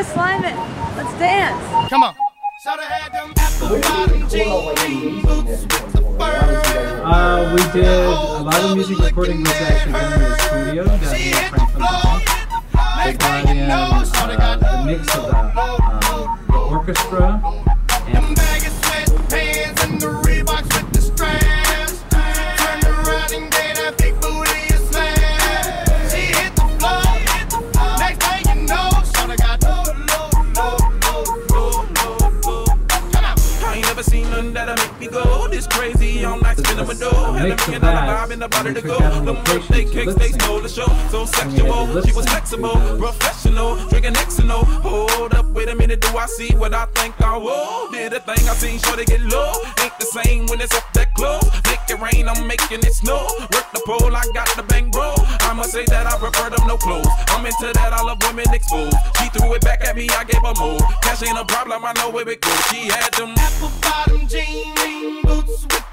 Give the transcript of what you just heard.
slime it. Let's dance. Come on. We did a lot of music recording was actually done in the studio. That we had friends from the They brought in the mix of the orchestra and And the Reeboks with the straps. Turned around and gave that big booty a slam. She hit the floor. Next thing you know, Shawty got Come on. I ain't never seen nothing that'll make me go this crazy. I'm like spinning my dough. And I'm getting on the vibe and the body to go. The birthday cakes, they stole the show. So sexual, she was flexible, professional, drinking Xano. Hold up, wait a minute, do I see what I think I will? Did a thing I seen, sure they get low. Ain't the same when it's up that close. Make it rain, I'm making it snow. Work the pole, I got the bang bro. I must say that I prefer them no clothes. I'm into that, I love women exposed. She threw it back at me, I gave her more. Cash ain't a problem, I know where it goes. She had them apple bottom jean boots with